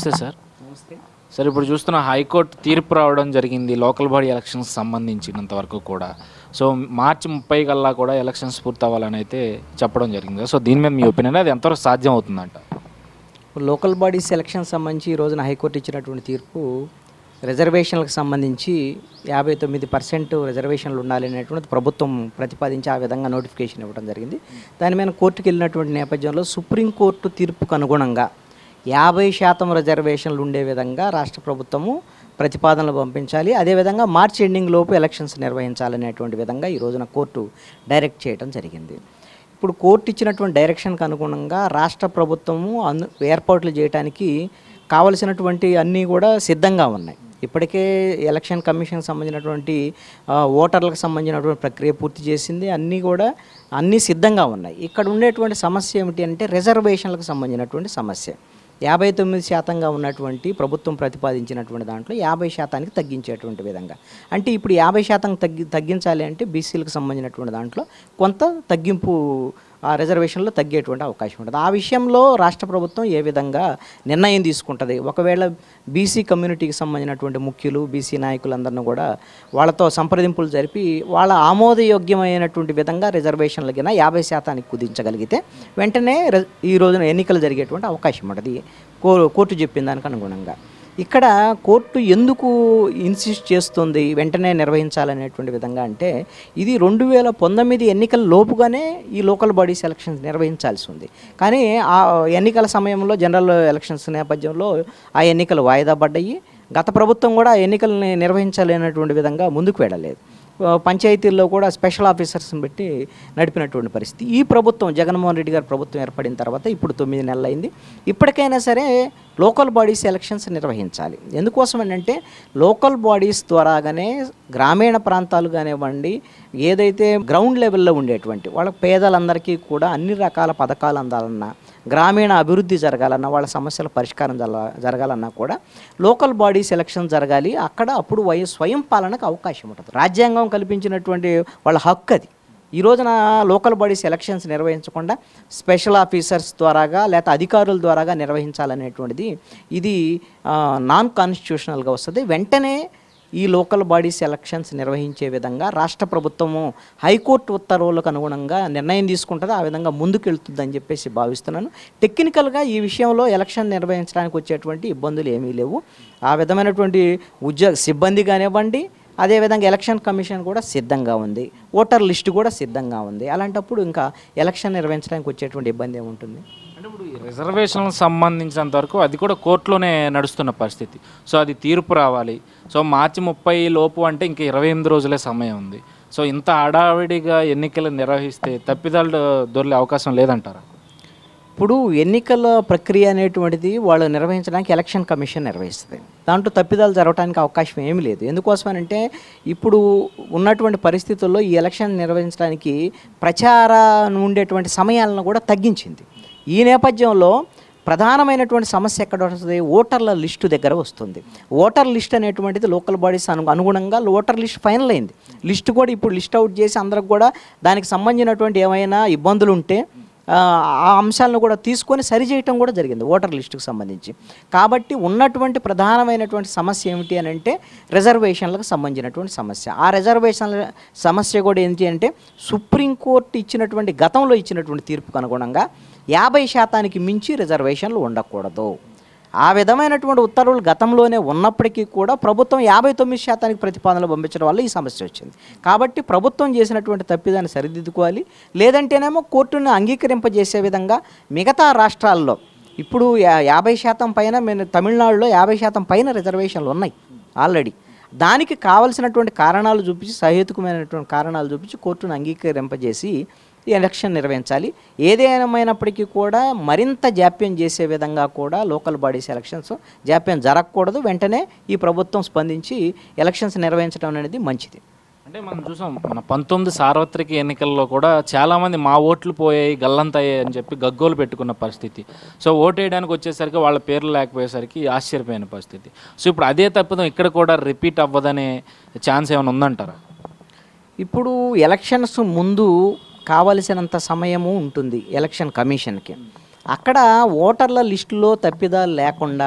నమస్తే sir. Sir, ఇప్పుడు చూస్తున్న హైకోర్టు తీర్పు రావడం జరిగింది లోకల్ బాడీ ఎలక్షన్స్ సంబంధించినంత వరకు కూడా. సో మార్చి 30 కల్లా కూడా ఎలక్షన్స్ పూర్తవ్వాలని అయితే చెప్పడం జరిగింది. సో దీని మీద మీ ఒపీనియన్, అది ఎంతవరకు సాధ్యం అవుతుందంట? లోకల్ బాడీస్ ఎలక్షన్ సంబంధించి ఈ రోజున హైకోర్టు ఇచ్చినటువంటి తీర్పు రిజర్వేషన్లకు సంబంధించి 59% రిజర్వేషన్లు ఉండాలి అనేటువంటిది ప్రభుత్వం ప్రతిపాదించి ఆ విధంగా నోటిఫికేషన్ ఇవ్వడం జరిగింది. దాని మీద కోర్టుకు వెళ్ళినటువంటి నేపథ్యంలో సుప్రీంకోర్టు తీర్పుకు అనుగుణంగా 50% రిజర్వేషన్లు ఉండే విధంగా రాష్ట్ర ప్రభుత్వము ప్రతిపాదనలు పంపించాలి. అదేవిధంగా మార్చి ఎండింగ్ లోపు ఎలక్షన్స్ నిర్వహించాలనేటువంటి విధంగా ఈ రోజున కోర్టు డైరెక్ట్ చేయడం జరిగింది. ఇప్పుడు కోర్టు ఇచ్చినటువంటి డైరెక్షన్కి అనుగుణంగా రాష్ట్ర ప్రభుత్వము ఏర్పాట్లు చేయడానికి కావలసినటువంటి అన్నీ కూడా సిద్ధంగా ఉన్నాయి. ఇప్పటికే ఎలక్షన్ కమిషన్కి సంబంధించినటువంటి ఓటర్లకు సంబంధించినటువంటి ప్రక్రియ పూర్తి చేసింది. అన్నీ సిద్ధంగా ఉన్నాయి. ఇక్కడ ఉండేటువంటి సమస్య ఏమిటి అంటే రిజర్వేషన్లకు సంబంధించినటువంటి సమస్య. 59% ఉన్నటువంటి ప్రభుత్వం ప్రతిపాదించినటువంటి దాంట్లో 50% తగ్గించేటువంటి విధంగా, అంటే ఇప్పుడు 50% తగ్గించాలి అంటే బీసీలకు సంబంధించినటువంటి దాంట్లో కొంత తగ్గింపు ఆ రిజర్వేషన్లో తగ్గేటువంటి అవకాశం ఉంటుంది. ఆ విషయంలో రాష్ట్ర ప్రభుత్వం ఏ విధంగా నిర్ణయం తీసుకుంటుంది? ఒకవేళ బీసీ కమ్యూనిటీకి సంబంధించినటువంటి ముఖ్యులు, బీసీ నాయకులందరినీ కూడా వాళ్ళతో సంప్రదింపులు జరిపి వాళ్ళ ఆమోదయోగ్యమైనటువంటి విధంగా రిజర్వేషన్లు కింద 50% కుదించగలిగితే వెంటనే ఈ రోజున ఎన్నికలు జరిగేటువంటి అవకాశం ఉంటుంది కోర్టు చెప్పిన దానికి అనుగుణంగా. ఇక్కడ కోర్టు ఎందుకు ఇన్సిస్ట్ చేస్తుంది వెంటనే నిర్వహించాలనేటువంటి విధంగా అంటే, ఇది 2019 ఎన్నికల లోపుగానే ఈ లోకల్ బాడీస్ ఎలక్షన్స్ నిర్వహించాల్సి ఉంది. కానీ ఆ ఎన్నికల సమయంలో జనరల్ ఎలక్షన్స్ నేపథ్యంలో ఆ ఎన్నికలు వాయిదా పడ్డాయి. గత ప్రభుత్వం కూడా ఆ ఎన్నికల్ని నిర్వహించలేనటువంటి విధంగా ముందుకు వెళ్ళలేదు. పంచాయతీల్లో కూడా స్పెషల్ ఆఫీసర్స్ని పెట్టి నడిపినటువంటి పరిస్థితి. ఈ ప్రభుత్వం జగన్మోహన్ రెడ్డి గారి ప్రభుత్వం ఏర్పడిన తర్వాత ఇప్పుడు 9 నెలలు అయింది. ఇప్పటికైనా సరే లోకల్ బాడీస్ ఎలక్షన్స్ నిర్వహించాలి. ఎందుకోసం అంటే లోకల్ బాడీస్ ద్వారాగానే గ్రామీణ ప్రాంతాలు కానివ్వండి, ఏదైతే గ్రౌండ్ లెవెల్లో ఉండేటువంటి వాళ్ళ పేదలందరికీ కూడా అన్ని రకాల పథకాలు అందాలన్నా, గ్రామీణ అభివృద్ధి జరగాలన్నా, వాళ్ళ సమస్యల పరిష్కారం జరగాలన్నా కూడా లోకల్ బాడీస్ ఎలక్షన్ జరగాలి. అప్పుడు స్వయం పాలనకు అవకాశం ఉంటుంది. రాజ్యాంగం కల్పించినటువంటి వాళ్ళ హక్కు అది. ఈ రోజున లోకల్ బాడీస్ ఎలక్షన్స్ నిర్వహించకుండా స్పెషల్ ఆఫీసర్స్ ద్వారాగా లేకపోతే అధికారుల ద్వారాగా నిర్వహించాలనేటువంటిది ఇది నాన్ కాన్స్టిట్యూషనల్గా వస్తుంది. వెంటనే ఈ లోకల్ బాడీస్ ఎలక్షన్స్ నిర్వహించే విధంగా రాష్ట్ర ప్రభుత్వము హైకోర్టు ఉత్తర్వులకు అనుగుణంగా నిర్ణయం తీసుకుంటుంది. ఆ విధంగా ముందుకెళ్తుందని చెప్పేసి భావిస్తున్నాను. టెక్నికల్గా ఈ విషయంలో ఎలక్షన్ నిర్వహించడానికి వచ్చేటువంటి ఇబ్బందులు ఏమీ లేవు. ఆ విధమైనటువంటి సిబ్బంది కానివ్వండి, అదేవిధంగా ఎలక్షన్ కమిషన్ కూడా సిద్ధంగా ఉంది, ఓటర్ లిస్టు కూడా సిద్ధంగా ఉంది. అలాంటప్పుడు ఇంకా ఎలక్షన్ నిర్వహించడానికి వచ్చేటువంటి ఇబ్బంది ఏముంటుంది? అంటే ఇప్పుడు ఈ రిజర్వేషన్లకు సంబంధించినంత వరకు అది కూడా కోర్టులోనే నడుస్తున్న పరిస్థితి. సో అది తీర్పు రావాలి. సో మార్చి 30 లోపు అంటే ఇంకా 28 రోజులే సమయం ఉంది. సో ఇంత హడావిడిగా ఎన్నికలు నిర్వహిస్తే తప్పిదాలు దొరికే అవకాశం లేదంటారా? ఇప్పుడు ఎన్నికల ప్రక్రియ అనేటువంటిది వాళ్ళు నిర్వహించడానికి ఎలక్షన్ కమిషన్ నిర్వహిస్తుంది. దాంట్లో తప్పిదాలు జరగడానికి అవకాశం ఏమీ లేదు. ఎందుకోసమనంటే ఇప్పుడు ఉన్నటువంటి పరిస్థితుల్లో ఈ ఎలక్షన్ నిర్వహించడానికి ప్రచారం ఉండేటువంటి సమయాలను కూడా తగ్గించింది. ఈ నేపథ్యంలో ప్రధానమైనటువంటి సమస్య ఎక్కడ వస్తుంది? ఓటర్ల లిస్టు దగ్గర వస్తుంది. ఓటర్ లిస్ట్ అనేటువంటిది లోకల్ బాడీస్ అనుగుణంగా ఓటర్ లిస్ట్ ఫైనల్ అయింది. లిస్ట్ కూడా ఇప్పుడు లిస్ట్ అవుట్ చేసి అందరికి కూడా దానికి సంబంధించినటువంటి ఏమైనా ఇబ్బందులు ఉంటే ఆ అంశాలను కూడా తీసుకొని సరిచేయటం కూడా జరిగింది ఓటర్ లిస్టుకు సంబంధించి. కాబట్టి ఉన్నటువంటి ప్రధానమైనటువంటి సమస్య ఏమిటి అని అంటే రిజర్వేషన్లకు సంబంధించినటువంటి సమస్య. ఆ రిజర్వేషన్ల సమస్య కూడా ఏంటి అంటే సుప్రీంకోర్టు గతంలో ఇచ్చినటువంటి తీర్పుకు అనుగుణంగా 50% మించి రిజర్వేషన్లు ఉండకూడదు. ఆ విధమైనటువంటి ఉత్తర్వులు గతంలోనే ఉన్నప్పటికీ కూడా ప్రభుత్వం 59% ప్రతిపాదనలు పంపించడం వల్ల ఈ సమస్య వచ్చింది. కాబట్టి ప్రభుత్వం చేసినటువంటి తప్పిదాన్ని సరిదిద్దుకోవాలి. లేదంటేనేమో కోర్టును అంగీకరింపజేసే విధంగా మిగతా రాష్ట్రాల్లో ఇప్పుడు 50% పైన తమిళనాడులో 50% పైన రిజర్వేషన్లు ఉన్నాయి ఆల్రెడీ. దానికి కావలసినటువంటి కారణాలు చూపించి, సహేతుకమైనటువంటి కారణాలు చూపించి కోర్టును అంగీకరింపజేసి ఈ ఎలక్షన్ నిర్వహించాలి. ఏదేమైనప్పటికీ కూడా మరింత జాప్యం చేసే విధంగా కూడా లోకల్ బాడీస్ ఎలక్షన్స్ జాప్యం జరగకూడదు. వెంటనే ఈ ప్రభుత్వం స్పందించి ఎలక్షన్స్ నిర్వహించడం అనేది మంచిది. అంటే మనం చూసాం, మన 19 సార్వత్రిక ఎన్నికల్లో కూడా చాలామంది మా ఓట్లు పోయాయి, గల్లంతయ్యాయి అని చెప్పి గగ్గోలు పెట్టుకున్న పరిస్థితి. సో ఓటు వేయడానికి వచ్చేసరికి వాళ్ళ పేర్లు లేకపోయేసరికి ఆశ్చర్యపోయిన పరిస్థితి. సో ఇప్పుడు అదే తప్పిదం ఇక్కడ కూడా రిపీట్ అవ్వదనే ఛాన్స్ ఏమైనా ఉందంటారా? ఇప్పుడు ఎలక్షన్స్ ముందు కావలసినంత సమయము ఉంటుంది ఎలక్షన్ కమిషన్కి. అక్కడ ఓటర్ల లిస్టులో తప్పిదాలు లేకుండా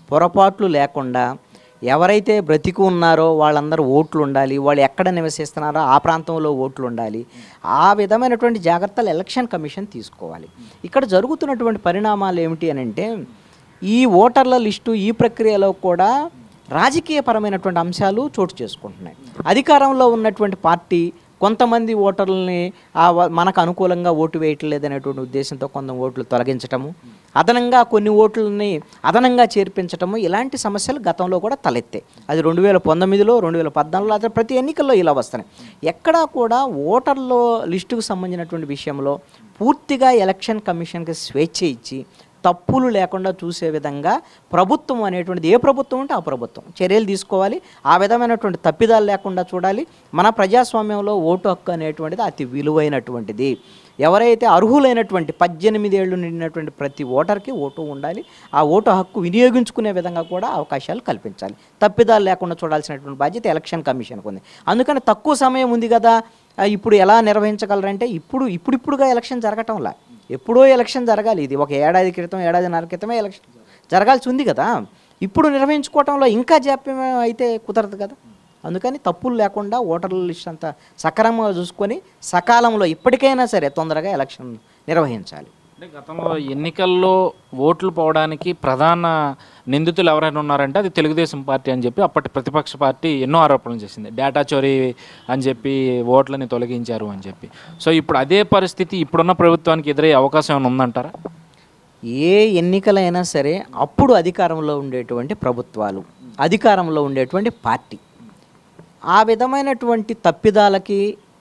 పొరపాట్లు లేకుండా ఎవరైతే బ్రతికి ఉన్నారో వాళ్ళందరూ ఓట్లు ఉండాలి, వాళ్ళు ఎక్కడ నివసిస్తున్నారో ఆ ప్రాంతంలో ఓట్లు ఉండాలి, ఆ విధమైనటువంటి జాగ్రత్తలు ఎలక్షన్ కమిషన్ తీసుకోవాలి. ఇక్కడ జరుగుతున్నటువంటి పరిణామాలు ఏమిటి అని అంటే, ఈ ఓటర్ల లిస్టు ఈ ప్రక్రియలో కూడా రాజకీయపరమైనటువంటి అంశాలు చోటు చేసుకుంటున్నాయి. అధికారంలో ఉన్నటువంటి పార్టీ కొంతమంది ఓటర్లని మనకు అనుకూలంగా ఓటు వేయట్లేదనేటువంటి ఉద్దేశంతో కొంత ఓట్లు తొలగించటము, అదనంగా కొన్ని ఓట్లని అదనంగా చేర్పించటము, ఇలాంటి సమస్యలు గతంలో కూడా తలెత్తాయి. అది 2019లో 2014లో అదే ప్రతి ఎన్నికల్లో ఇలా వస్తున్నాయి. ఎక్కడా కూడా ఓటర్ల లిస్టుకు సంబంధించినటువంటి విషయంలో పూర్తిగా ఎలక్షన్ కమిషన్కి స్వేచ్ఛ ఇచ్చి తప్పులు లేకుండా చూసే విధంగా ప్రభుత్వం అనేటువంటిది, ఏ ప్రభుత్వం ఉంటే ఆ ప్రభుత్వం చర్యలు తీసుకోవాలి. ఆ విధమైనటువంటి తప్పిదాలు లేకుండా చూడాలి. మన ప్రజాస్వామ్యంలో ఓటు హక్కు అనేటువంటిది అతి విలువైనటువంటిది. ఎవరైతే అర్హులైనటువంటి 18 ఏళ్ళు నిండినటువంటి ప్రతి ఓటర్కి ఓటు ఉండాలి. ఆ ఓటు హక్కు వినియోగించుకునే విధంగా కూడా అవకాశాలు కల్పించాలి. తప్పిదాలు లేకుండా చూడాల్సినటువంటి బాధ్యత ఎలక్షన్ కమిషన్కు ఉంది. అందుకని తక్కువ సమయం ఉంది కదా, ఇప్పుడు ఎలా నిర్వహించగలరంటే, ఇప్పుడుగా ఎలక్షన్ జరగటంలా, ఎప్పుడో ఎలక్షన్ జరగాలి. ఇది ఒక ఏడాది క్రితం, ఏడాదిన్నర క్రితమే ఎలక్షన్ జరగాల్సి ఉంది కదా. ఇప్పుడు నిర్వహించుకోవటంలో ఇంకా జాప్యం అయితే కుదరదు కదా. అందుకని తప్పులు లేకుండా ఓటర్ల లిస్ట్ అంతా సక్రమంగా చూసుకొని సకాలంలో ఇప్పటికైనా సరే తొందరగా ఎలక్షన్ నిర్వహించాలి. అంటే గతంలో ఎన్నికల్లో ఓట్లు పోవడానికి ప్రధాన నిందితులు ఎవరైనా ఉన్నారంటే అది తెలుగుదేశం పార్టీ అని చెప్పి అప్పటి ప్రతిపక్ష పార్టీ ఎన్నో ఆరోపణలు చేసింది. డేటా చోరీ అని చెప్పి ఓట్లని తొలగించారు అని చెప్పి. సో ఇప్పుడు అదే పరిస్థితి ఇప్పుడున్న ప్రభుత్వానికి ఎదురయ్యే అవకాశం ఏమైనా ఉందంటారా? ఏ ఎన్నికలైనా సరే అప్పుడు అధికారంలో ఉండేటువంటి ప్రభుత్వాలు, అధికారంలో ఉండేటువంటి పార్టీ ఆ విధమైనటువంటి తప్పిదాలకి,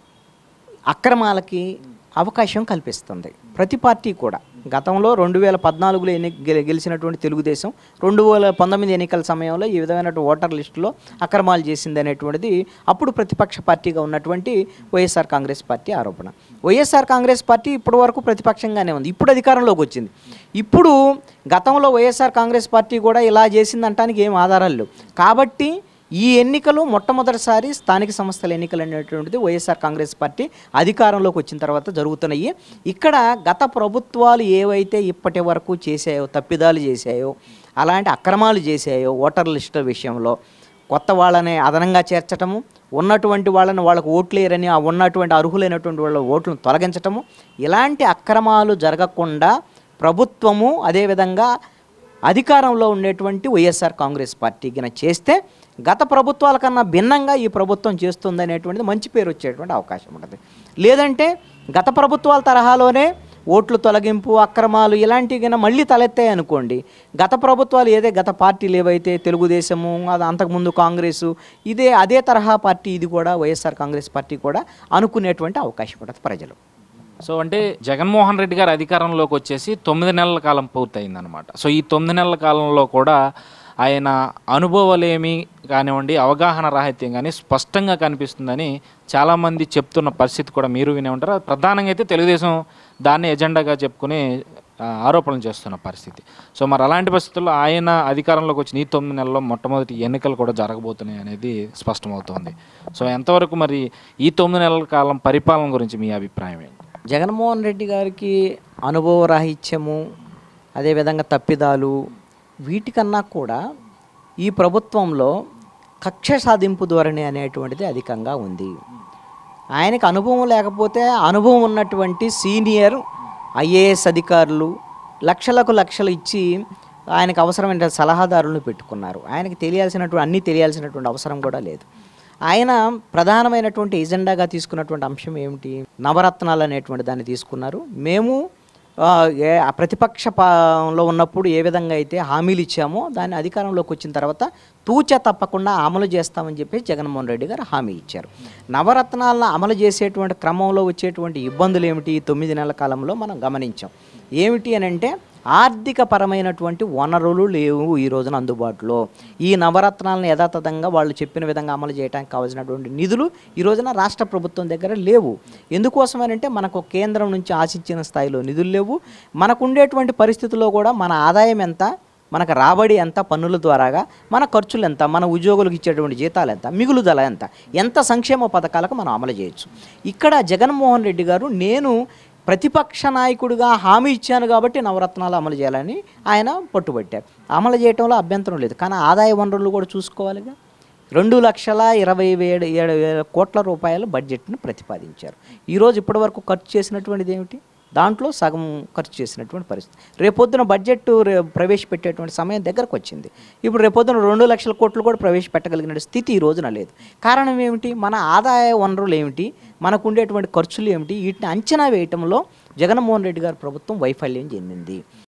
అక్రమాలకి అవకాశం కల్పిస్తుంది. ప్రతి పార్టీ కూడా గతంలో 2014లో గెలిచినటువంటి తెలుగుదేశం 2019 ఎన్నికల సమయంలో ఈ విధమైన ఓటర్ లిస్టులో అక్రమాలు చేసింది అనేటువంటిది అప్పుడు ప్రతిపక్ష పార్టీగా ఉన్నటువంటి వైఎస్ఆర్ కాంగ్రెస్ పార్టీ ఆరోపణ. వైఎస్ఆర్ కాంగ్రెస్ పార్టీ ఇప్పటి వరకు ప్రతిపక్షంగానే ఉంది, ఇప్పుడు అధికారంలోకి వచ్చింది. ఇప్పుడు గతంలో వైఎస్ఆర్ కాంగ్రెస్ పార్టీ కూడా ఇలా చేసిందంటానికి ఏం ఆధారాలు లేవు. కాబట్టి ఈ ఎన్నికలు మొట్టమొదటిసారి స్థానిక సంస్థల ఎన్నికలు అనేటువంటిది వైఎస్ఆర్ కాంగ్రెస్ పార్టీ అధికారంలోకి వచ్చిన తర్వాత జరుగుతున్నాయి. ఇక్కడ గత ప్రభుత్వాలు ఏవైతే ఇప్పటి వరకు చేశాయో, తప్పిదాలు చేశాయో, అలాంటి అక్రమాలు చేశాయో ఓటర్ లిస్టు విషయంలో కొత్త వాళ్ళని అదనంగా చేర్చటము, ఉన్నటువంటి వాళ్ళని వాళ్ళకు ఓట్లేరని ఆ ఉన్నటువంటి అర్హులైనటువంటి వాళ్ళ ఓట్లను తొలగించటము, ఇలాంటి అక్రమాలు జరగకుండా ప్రభుత్వము అదేవిధంగా అధికారంలో ఉండేటువంటి వైఎస్ఆర్ కాంగ్రెస్ పార్టీ కింద చేస్తే గత ప్రభుత్వాల కన్నా భిన్నంగా ఈ ప్రభుత్వం చేస్తుంది అనేటువంటిది మంచి పేరు వచ్చేటువంటి అవకాశం ఉంటుంది. లేదంటే గత ప్రభుత్వాల తరహాలోనే ఓట్లు తొలగింపు, అక్రమాలు ఇలాంటివి కన్నా మళ్ళీ తలెత్తాయి అనుకోండి, గత ప్రభుత్వాలు గత పార్టీలు ఏవైతే తెలుగుదేశము, అది అంతకుముందు కాంగ్రెసు, అదే తరహా పార్టీ ఇది కూడా వైఎస్ఆర్ కాంగ్రెస్ పార్టీ కూడా అనుకునేటువంటి అవకాశం ఉంటుంది ప్రజలు. సో అంటే జగన్మోహన్ రెడ్డి గారు అధికారంలోకి వచ్చేసి 9 నెలల కాలం పూర్తయిందనమాట. సో ఈ 9 నెలల కాలంలో కూడా ఆయన అనుభవాలేమి కానివ్వండి, అవగాహన రాహిత్యం కానీ స్పష్టంగా కనిపిస్తుందని చాలామంది చెప్తున్న పరిస్థితి కూడా మీరు వినే ఉంటారు. ప్రధానంగా అయితే తెలుగుదేశం దాన్ని ఎజెండాగా చెప్పుకుని ఆరోపణలు చేస్తున్న పరిస్థితి. సో మరి అలాంటి పరిస్థితుల్లో ఆయన అధికారంలోకి వచ్చిన ఈ 9 నెలల్లో మొట్టమొదటి ఎన్నికలు కూడా జరగబోతున్నాయి అనేది స్పష్టమవుతోంది. సో ఎంతవరకు మరి ఈ 9 నెలల కాలం పరిపాలన గురించి మీ అభిప్రాయం ఏంటి? జగన్మోహన్ రెడ్డి గారికి అనుభవ రాహిత్యము, అదేవిధంగా తప్పిదాలు, వీటికన్నా కూడా ఈ ప్రభుత్వంలో కక్ష సాధింపు ధోరణి అనేటువంటిది అధికంగా ఉంది. ఆయనకు అనుభవం లేకపోతే అనుభవం ఉన్నటువంటి సీనియర్ ఐఏఎస్ అధికారులు లక్షలు ఇచ్చి ఆయనకు అవసరమైన సలహాదారులను పెట్టుకున్నారు. ఆయనకి అన్నీ తెలియాల్సినటువంటి అవసరం కూడా లేదు. ఆయన ప్రధానమైనటువంటి ఎజెండాగా తీసుకున్నటువంటి అంశం ఏమిటి? నవరత్నాలు అనేటువంటి దాన్ని తీసుకున్నారు. మేము ప్రతిపక్షంలో ఉన్నప్పుడు ఏ విధంగా అయితే హామీలు ఇచ్చామో దాన్ని అధికారంలోకి వచ్చిన తర్వాత తూచ తప్పకుండా అమలు చేస్తామని చెప్పి జగన్మోహన్ రెడ్డి గారు హామీ ఇచ్చారు. నవరత్నాలను అమలు చేసేటువంటి క్రమంలో వచ్చేటువంటి ఇబ్బందులు ఏమిటి 9 నెలల కాలంలో మనం గమనించాం. ఏమిటి అని అంటే ఆర్థిక పరమైనటువంటి వనరులు లేవు ఈ రోజున అందుబాటులో. ఈ నవరత్నాలను యథాతథంగా వాళ్ళు చెప్పిన విధంగా అమలు చేయడానికి కావాల్సినటువంటి నిధులు ఈ రోజున రాష్ట్ర ప్రభుత్వం దగ్గర లేవు. ఎందుకోసమనంటే మనకు కేంద్రం నుంచి ఆశించిన స్థాయిలో నిధులు లేవు. మనకు ఉండేటువంటి పరిస్థితుల్లో కూడా మన ఆదాయం ఎంత, మనకు రాబడి ఎంత పన్నుల ద్వారాగా, మన ఖర్చులు ఎంత, మన ఉద్యోగులకు ఇచ్చేటువంటి జీతాలు ఎంత, మిగులుదల ఎంత సంక్షేమ పథకాలకు మనం అమలు చేయొచ్చు. ఇక్కడ జగన్మోహన్ రెడ్డి గారు నేను ప్రతిపక్ష నాయకుడిగా హామీ ఇచ్చాను కాబట్టి నవరత్నాలు అమలు చేయాలని ఆయన పట్టుబట్టారు. అమలు చేయడంలో అభ్యంతరం లేదు, కానీ ఆదాయ వనరులు కూడా చూసుకోవాలిగా. 2,27,7 కోట్ల రూపాయల బడ్జెట్ను ప్రతిపాదించారు. ఈరోజు ఇప్పటివరకు ఖర్చు చేసినటువంటిది ఏమిటి? దాంట్లో సగం ఖర్చు చేసినటువంటి పరిస్థితి. రేపొద్దున బడ్జెట్ ప్రవేశపెట్టేటువంటి సమయం దగ్గరకు వచ్చింది. ఇప్పుడు రేపొద్దున 2 లక్షల కోట్లు కూడా ప్రవేశపెట్టగలిగిన స్థితి ఈ రోజున లేదు. కారణం ఏమిటి? మన ఆదాయ వనరులు ఏమిటి, మనకు ఉండేటువంటి ఖర్చులు ఏమిటి, వీటిని అంచనా వేయటంలో జగన్మోహన్ రెడ్డి గారి ప్రభుత్వం వైఫల్యం చెందింది.